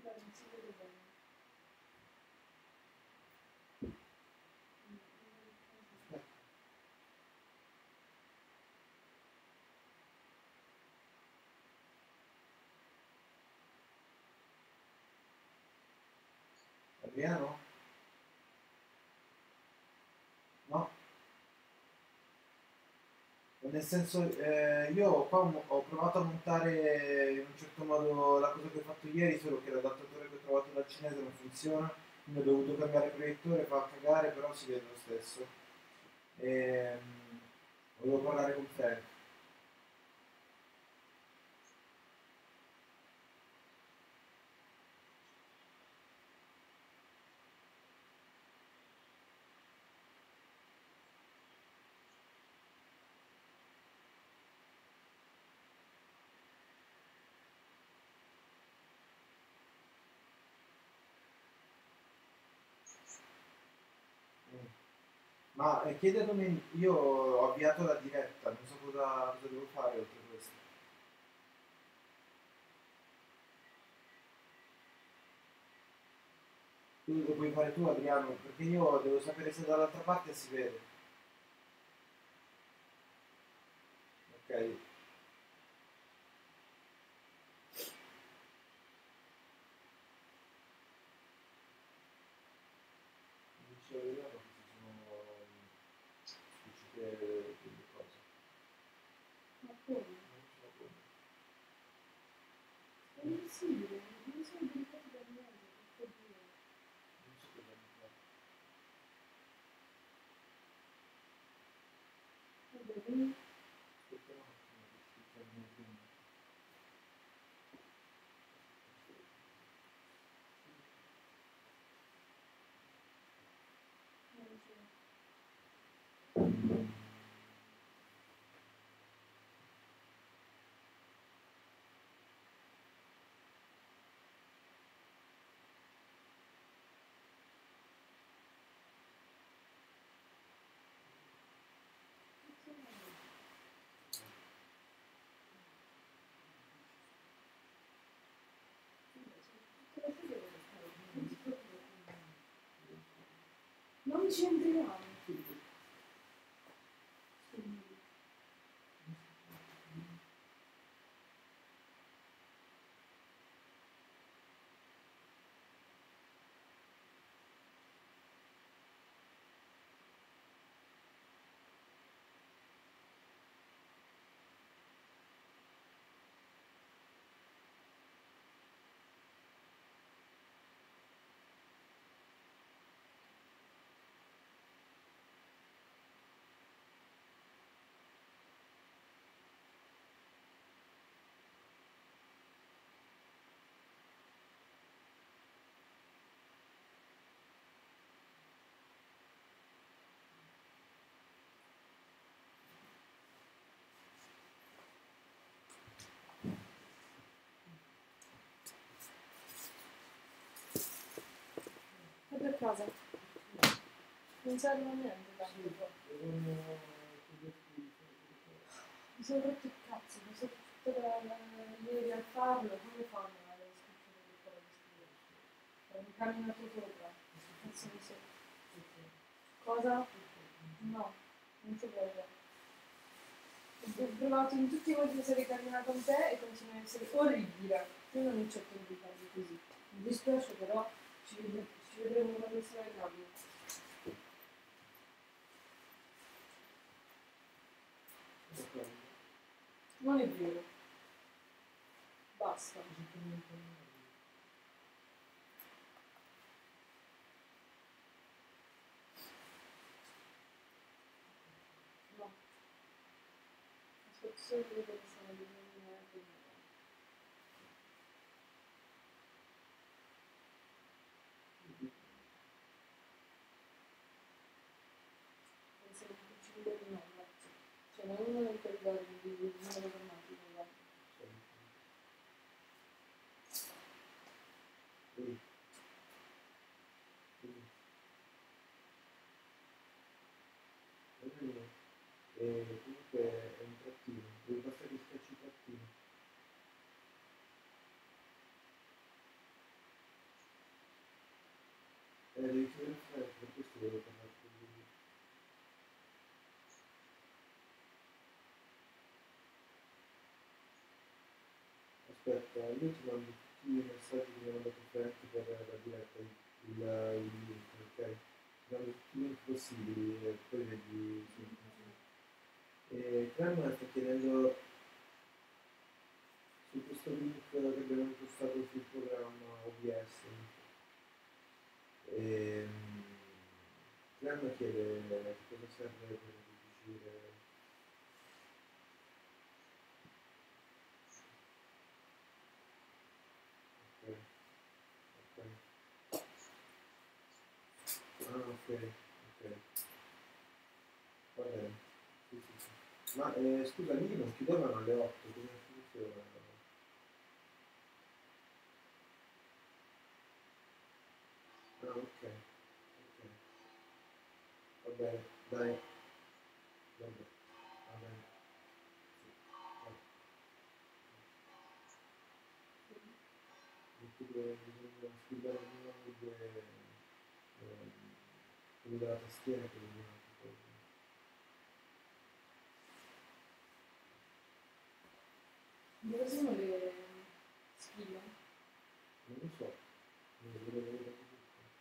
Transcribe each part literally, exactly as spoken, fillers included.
non si vede bene. Adriano? No? Nel senso, eh, io qua ho, ho provato a montare in un certo modo la cosa che ho fatto ieri, solo che l'adattatore che ho trovato dal cinese non funziona, quindi ho dovuto cambiare proiettore, fa cagare, però si vede lo stesso. E, volevo parlare con Frank. Mm. Ma eh, chiede a Domenico, io ho avviato la diretta, non so cosa, cosa devo fare oltre a questo. Tu lo puoi fare tu Adriano, perché io devo sapere se dall'altra parte si vede. Ok. Non ci vediamo che ci sono uscite delle cose. Ma come? Non ce la può. È impossibile, non sono diventati da niente, per dire. Non so cosa mi fa. Vabbè, quindi Aspetta un attimo che ci fermo il film. non c'è. Non ci entriamo. È per casa. Non serve a niente tanto qua. Mi sono rotto il cazzo, mi sono tutta la, la, ieri a farlo, come fanno a scrivere le cose? Ho incamminato sopra. Cazzo mi so. Cosa? No, non si vede. Ho provato in tutti i modi di essere carina con te e continui a essere orribile. Io non accetto di farlo così. Mi dispiace però ci, ved- ci vedremo quando sarai grande. Non è vero. Basta. No. Aspetto solo di vedere se non bisogna neanche nulla. Penso che non ci vedo di nulla. Cioè non uno del corridoio di numero fermati, guarda. Sì. Sì. E comunque è un trattino, devi passare gli schiacci trattino. Eh, devi chiedere a Frank, per questo devo parlare con lui. Aspetta, io ti mando tutti i messaggi che mi ha mandato Frank per la diretta, il, il, il link, ok? Ti mando tutti i link possibili e poi vedi se funziona. E Clem sta chiedendo su questo link che abbiamo impostato sul programma O B S. E Clem chiede cosa serve per riuscire. Ok, ok. Ah, ok, ok. Va bene. Sì, sì, sì. Ma eh, scusa, lì non chiudevano alle otto, come funziona? Ah, ok, ok. Va bene, dai. Vabbè, va bene. Sì, vai. Oppure bisogna scrivere almeno le due, ehm, quello della tastiera che vediamo. Dove sono le scrive? Non lo so, non lo vedo vedere tutto.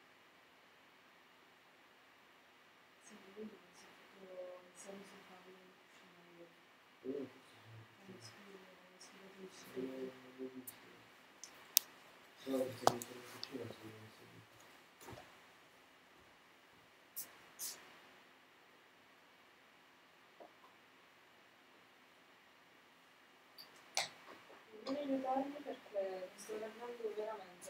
Sì, vedo che si è fatto iniziare sul fare in cucina io. Eh, forse sono Quando tutti. scrive, quando scrive il Non sito. non l'ho visto. No, mi sta dentro la cucina, se non so. Non aiutarmi perché mi sto allenando veramente.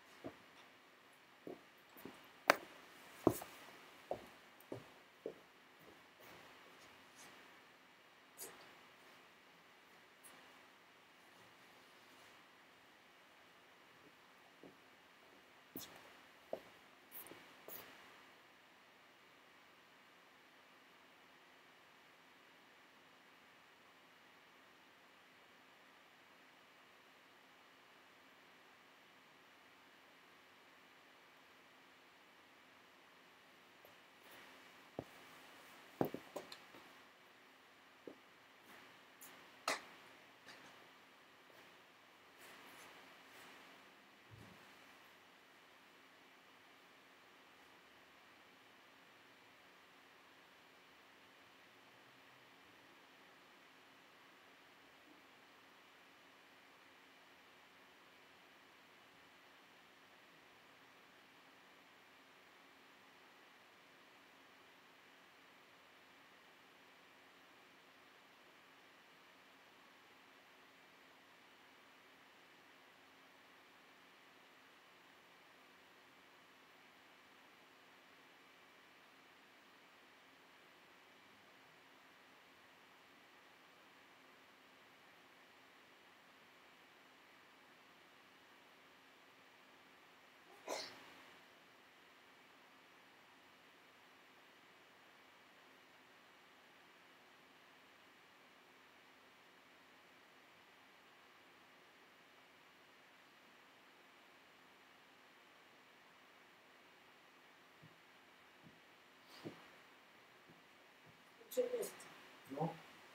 Non c'è niente. No?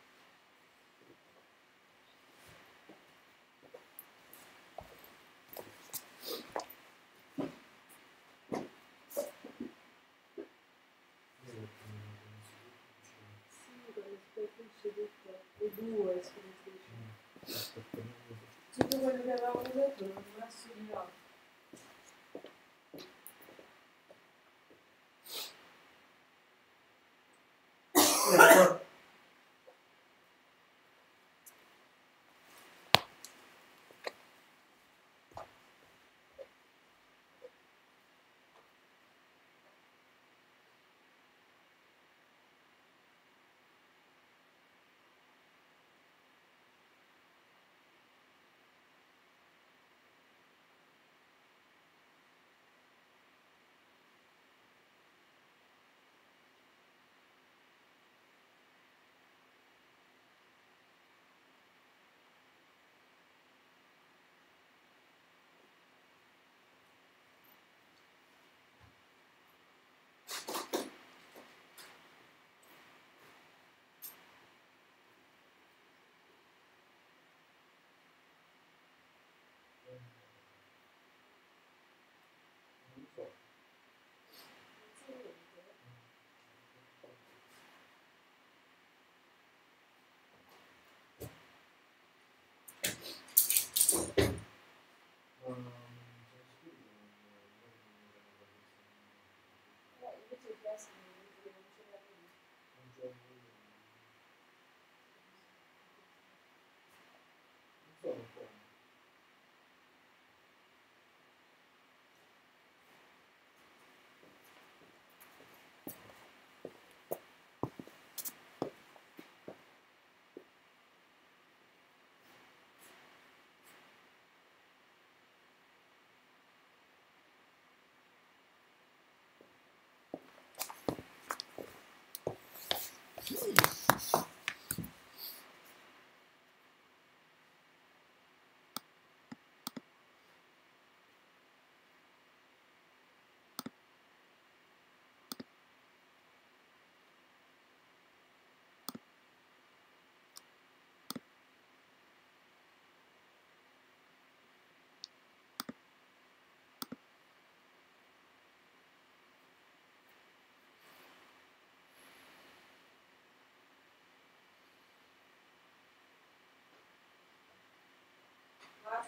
Sì, con le superfici tutte. Le due superfici. Aspetta, non Tutto quello che avevamo detto non ho messo di là. vedo.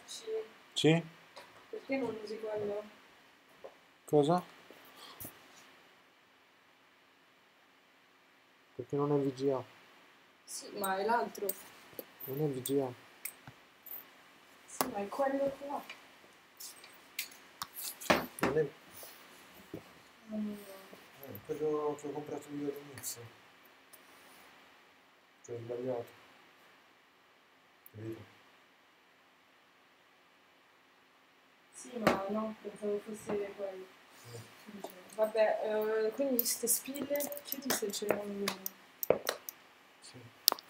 Sì. Sì? Perché non usi quello? Cosa? Perché non è V G A. Sì, ma è l'altro. Non è V G A. Sì, ma è quello qua. Non è... Mm. Eh, quello che ho comprato io all'inizio. Cioè, ho sbagliato. Capito? Sì, ma no, pensavo fosse quello. Vabbè, eh, quindi queste spille, che ti stai cercando? Sì.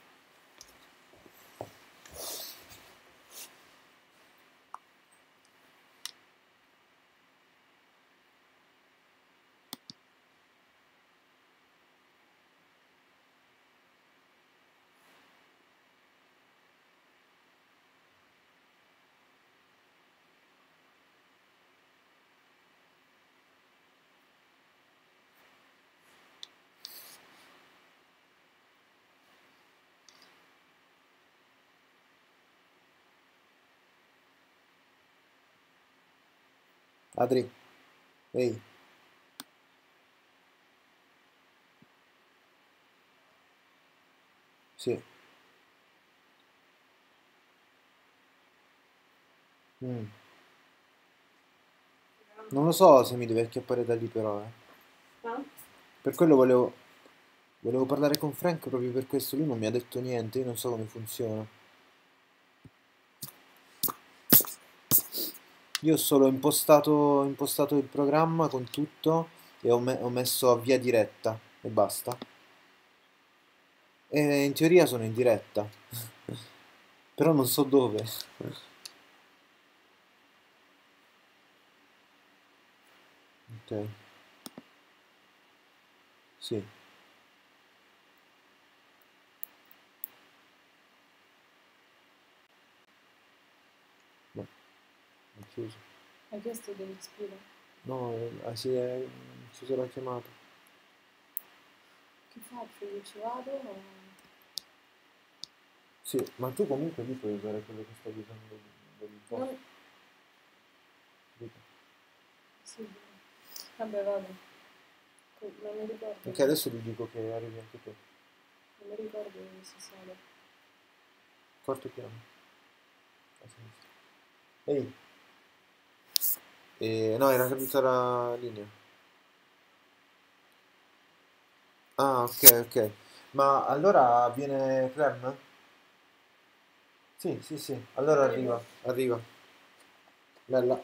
Adri, ehi. Sì. Mm. Non lo so se mi deve acchiappare da lì però, eh. Ah? Per quello volevo, volevo parlare con Frank proprio per questo. Lui non mi ha detto niente, io non so come funziona. Io ho solo impostato, impostato il programma con tutto e ho, me- ho messo avvia diretta e basta. E in teoria sono in diretta, però non so dove. Ok, sì, no, è chiuso. Hai chiesto delle spille? No, eh, si è chiuso la chiamata. Che faccio? Io ci vado? O... Sì, ma tu comunque lì puoi usare quello che stavi usando del boss. Non... Dico. Sì. Vabbè, vado. Co- Non mi ricordo. Ok, adesso gli dico che arrivi anche te. Non mi ricordo dove si sale. Quarto piano, a sinistra. Ehi, eh, no, era caduta la linea. Ah, ok, ok. Ma allora viene Clem? Sì, sì, sì. Allora arriva, Arrivo. arriva. Bella.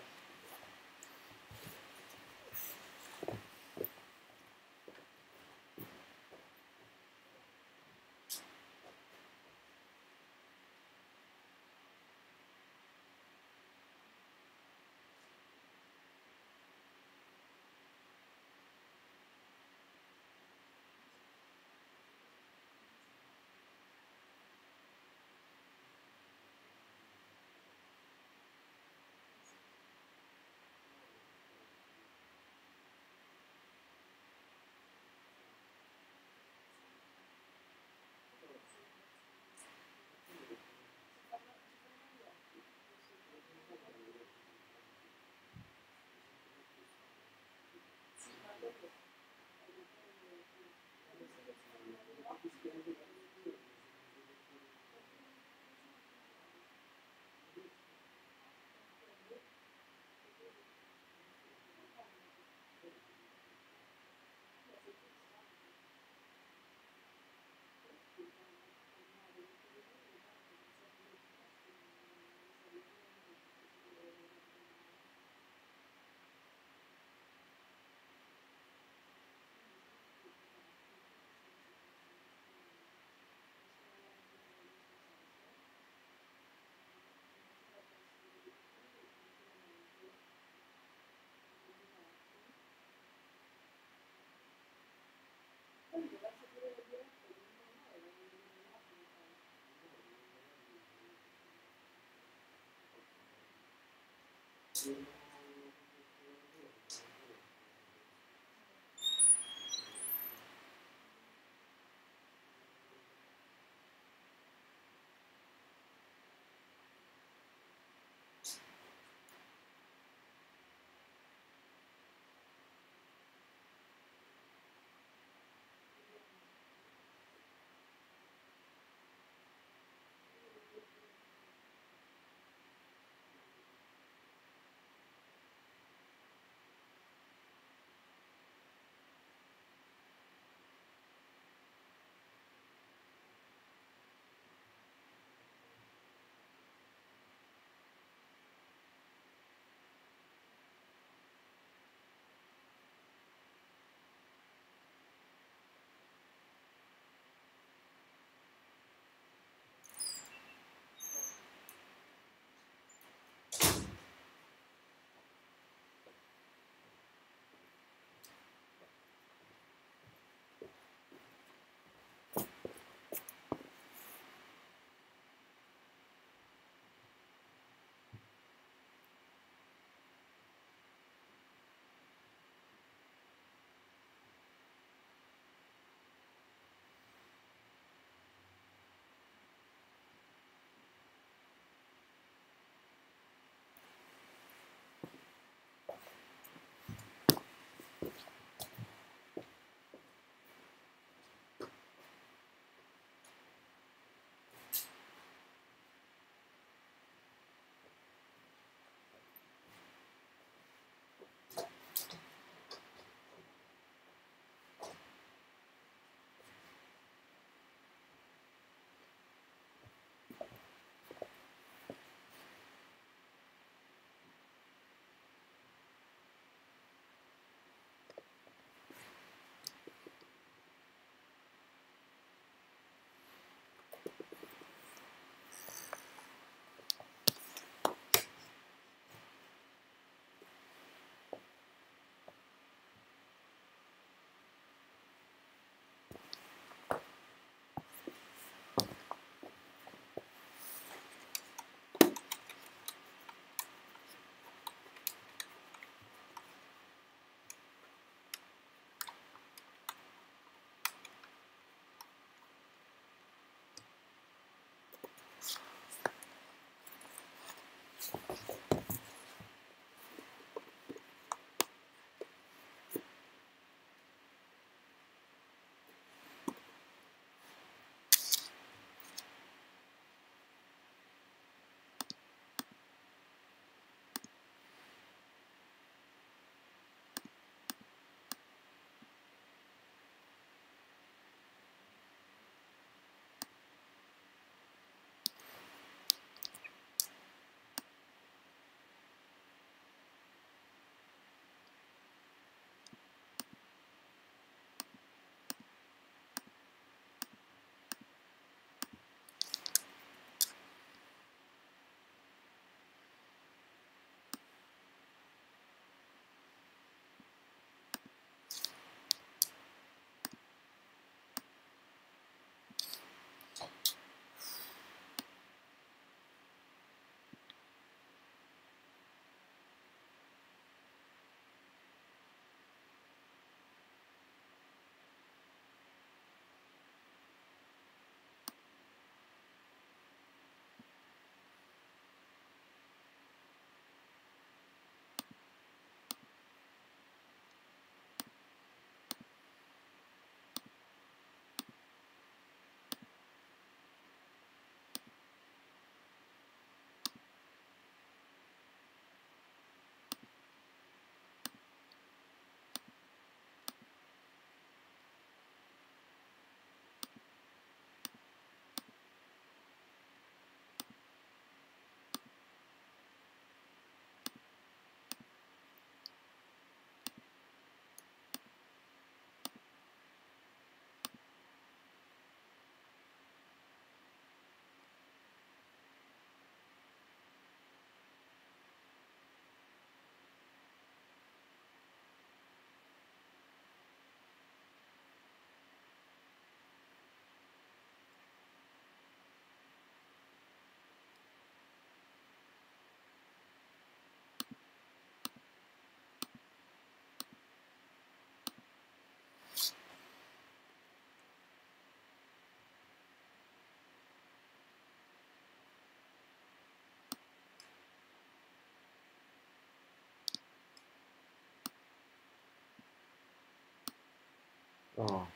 Oh.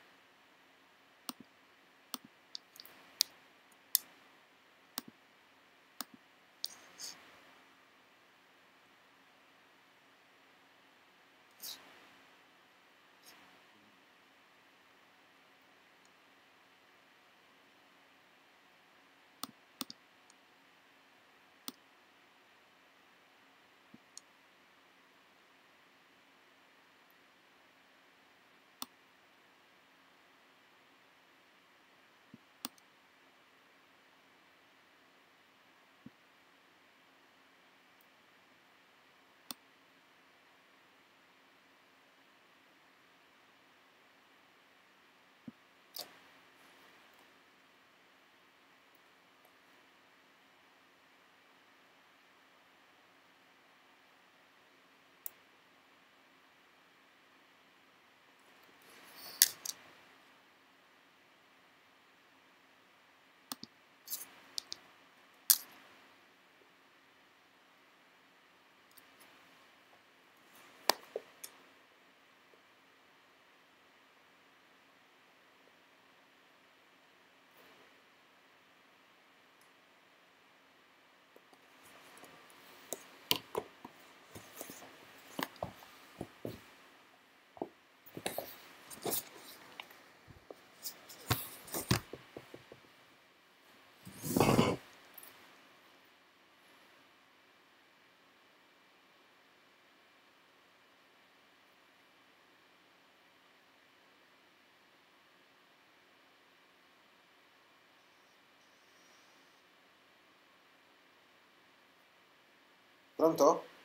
Pronto?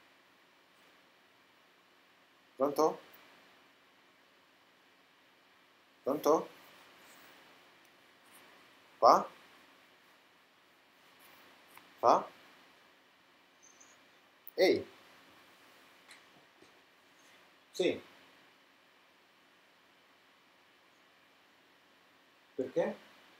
Pronto? Pronto? Fa? Fa? Ehi, sì, perché?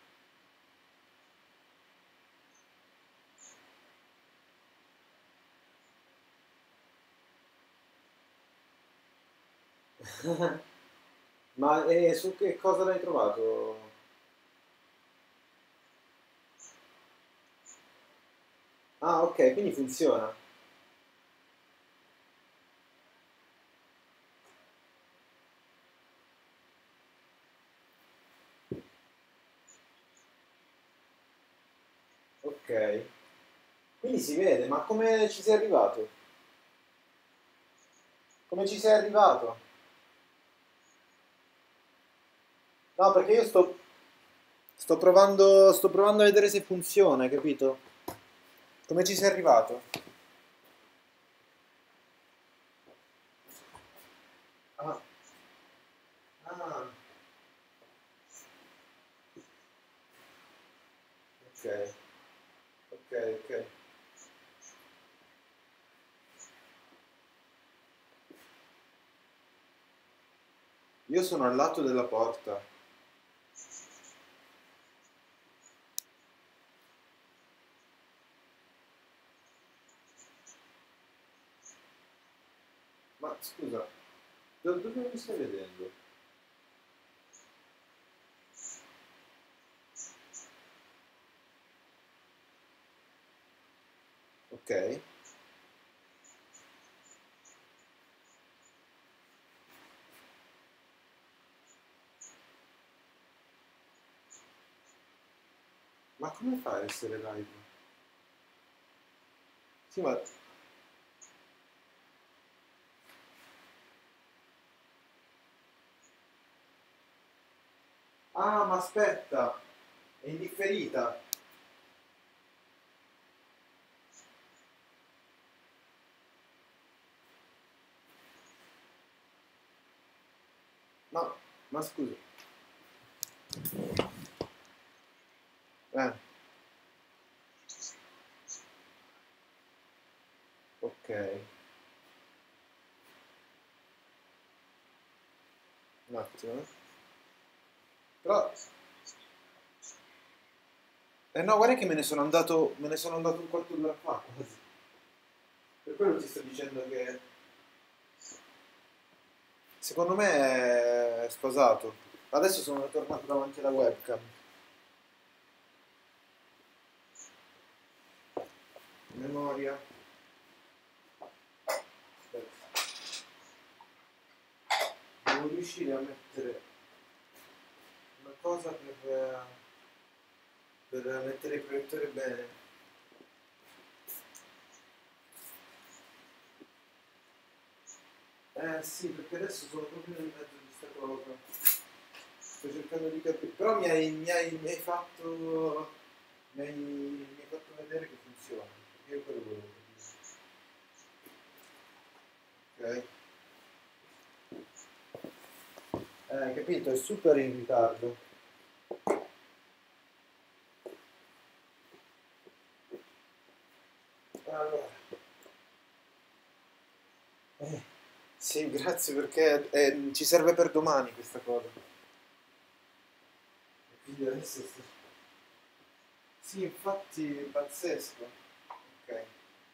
Ma eh, su che cosa l'hai trovato? Ah, ok, quindi funziona. Ok, quindi si vede, ma come ci sei arrivato? Come ci sei arrivato? No, perché io sto, sto provando, sto provando a vedere se funziona, hai capito? Come ci sei arrivato? Ah, ah, ok, ok, ok. Io sono al lato della porta. Ma scusa, da dove mi stai vedendo? Ok. Ma come fai a essere live? Sì, ma... Ah, ma aspetta! È indifferita! No, ma scusa. Eh, ok. Un attimo. eh. Però... Eh no, guarda che me ne sono andato... Me ne sono andato un quarto d'ora fa, quasi. Per quello ti sto dicendo che... Secondo me è sfasato. Adesso sono tornato davanti alla webcam. Memoria. Aspetta. Devo riuscire a mettere una cosa per, per mettere il proiettore bene. Eh sì, perché adesso sono proprio nel mezzo di questa cosa. Sto cercando di capire. Però mi hai, mi hai, mi hai fatto. Mi hai, mi hai fatto vedere che funziona. Io quello volevo capire. Ok. Eh, hai capito? È super in ritardo. Allora. Eh, sì, grazie perché eh, ci serve per domani questa cosa. E quindi adesso sto... Sì, infatti, pazzesco. Ok.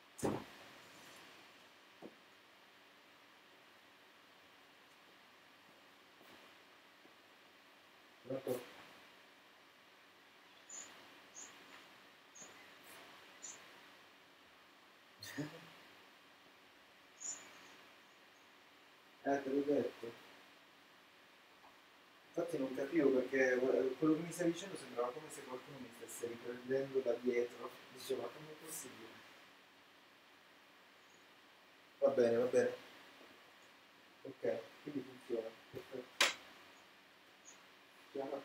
Pronto? Eh, te l'ho detto. Infatti non capivo perché eh, quello che mi stavi dicendo sembrava come se qualcuno mi stesse riprendendo da dietro. Dicevo, ma come è possibile? Va bene, va bene. Ok, quindi funziona. Perfetto. Chiama.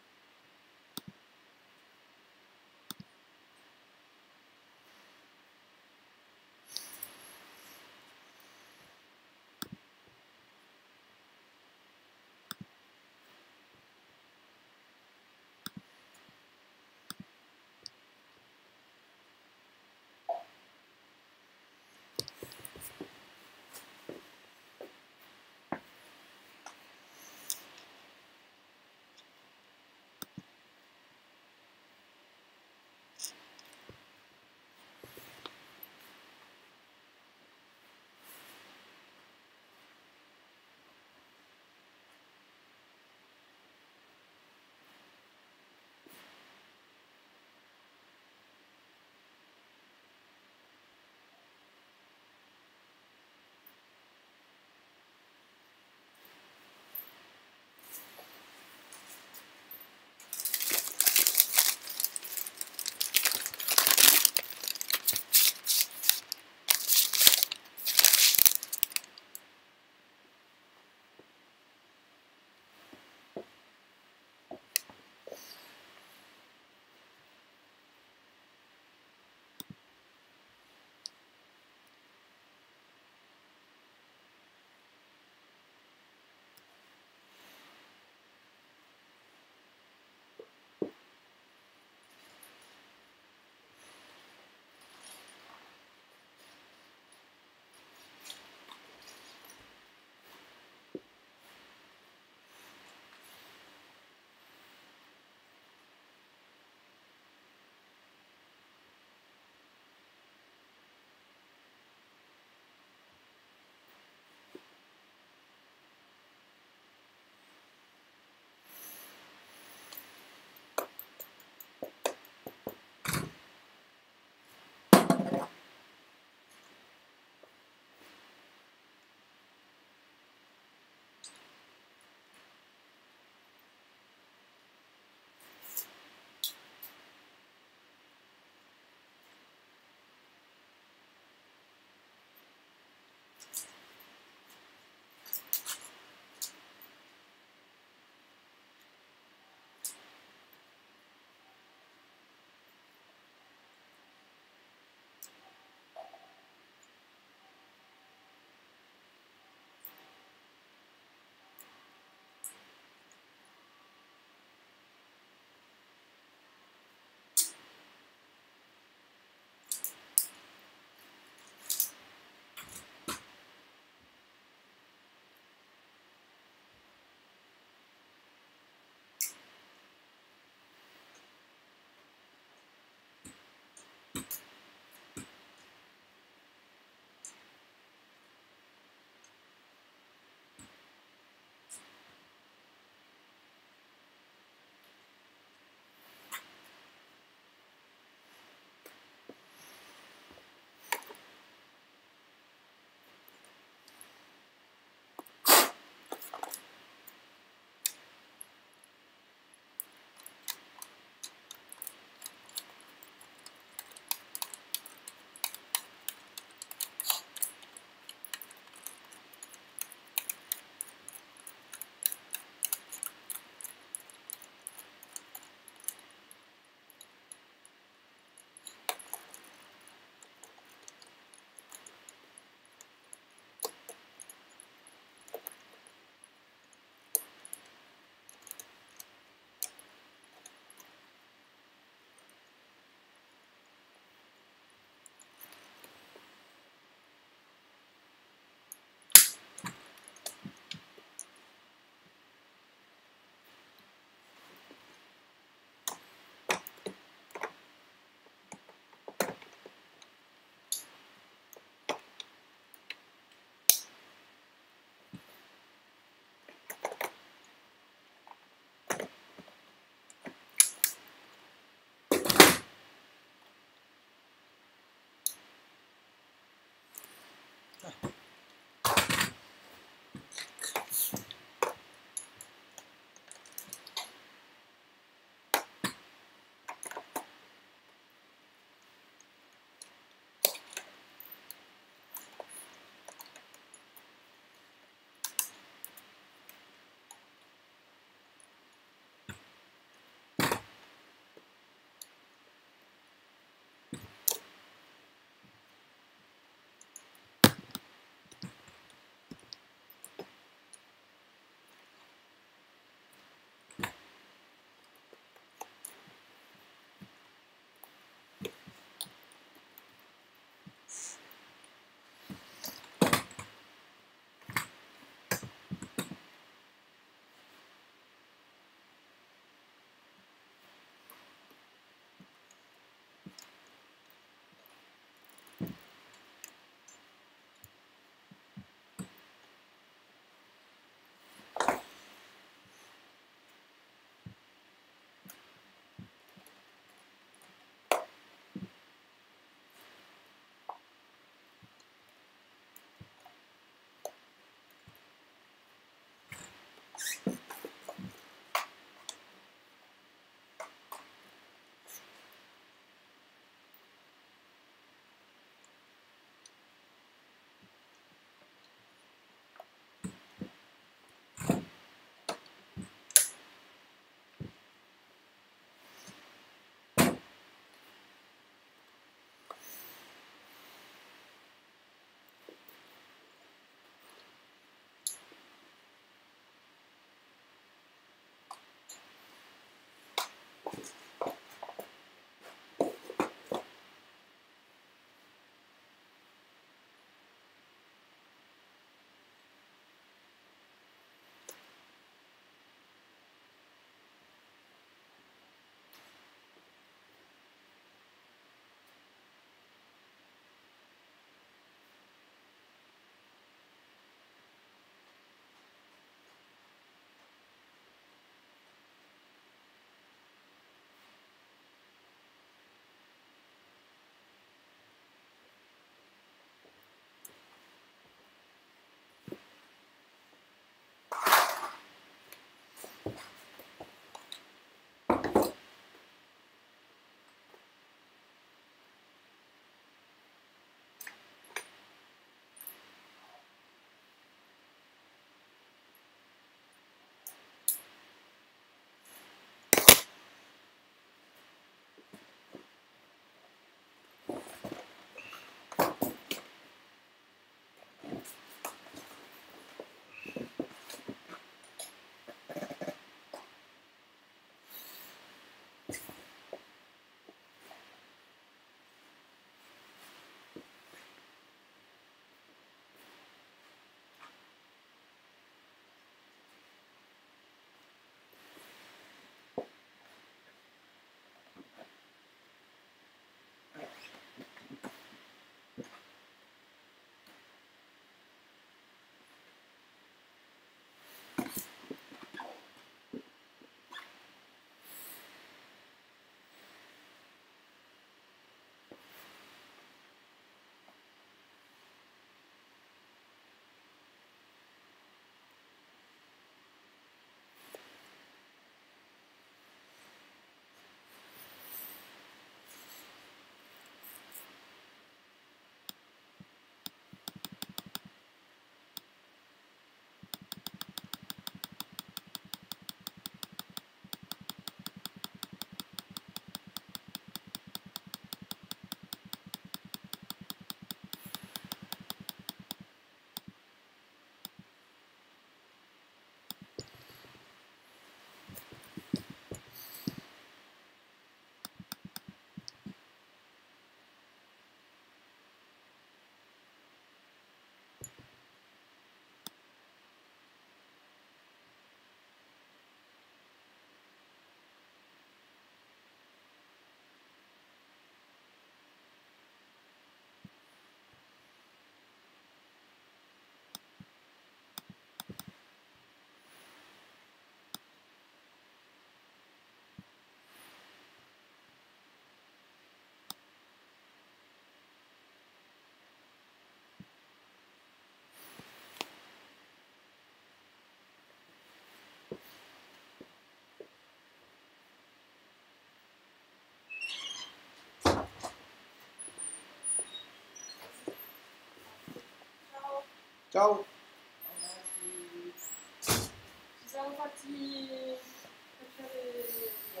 Ciao. Vabbè, sì. Ci siamo fatti lasciare via.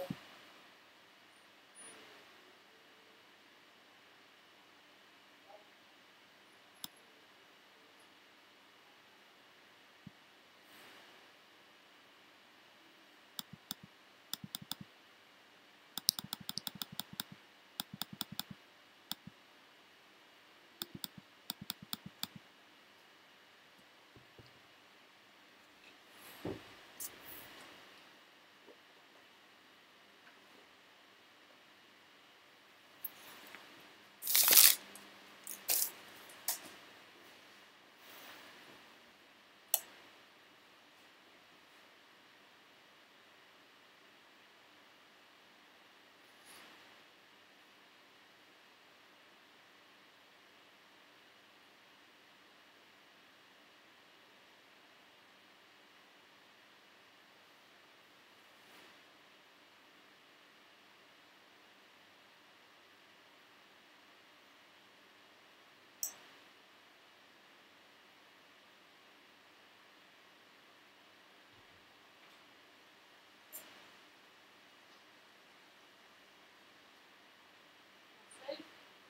Sei?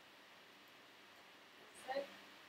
Sei?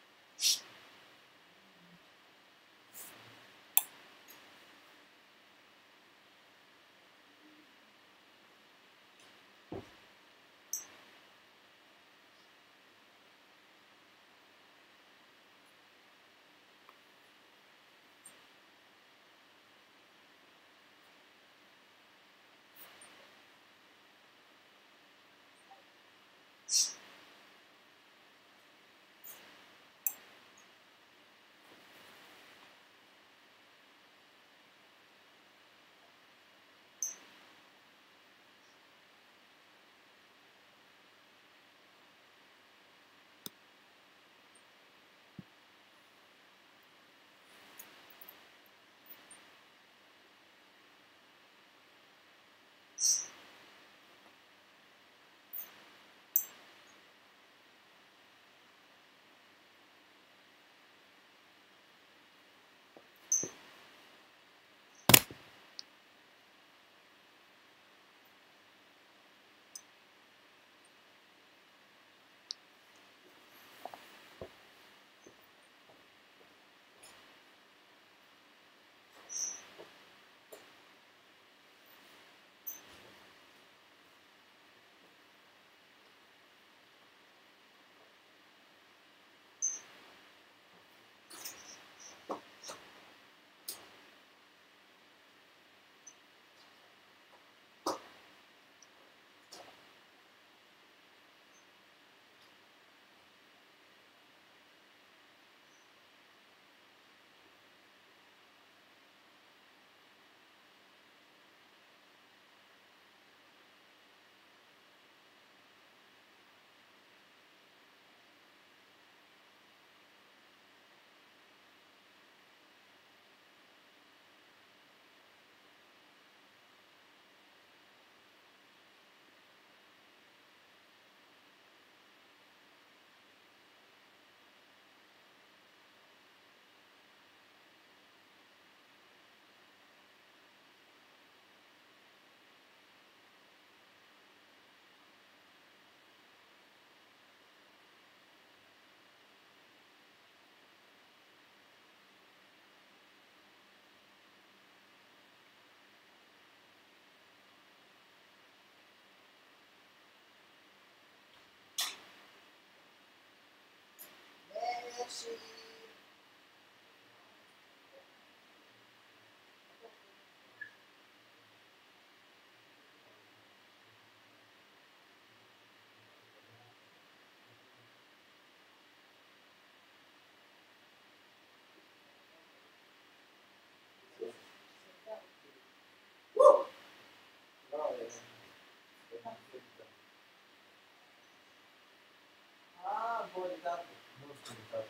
No, è... Ah, un po' di tanto. Non scomitato.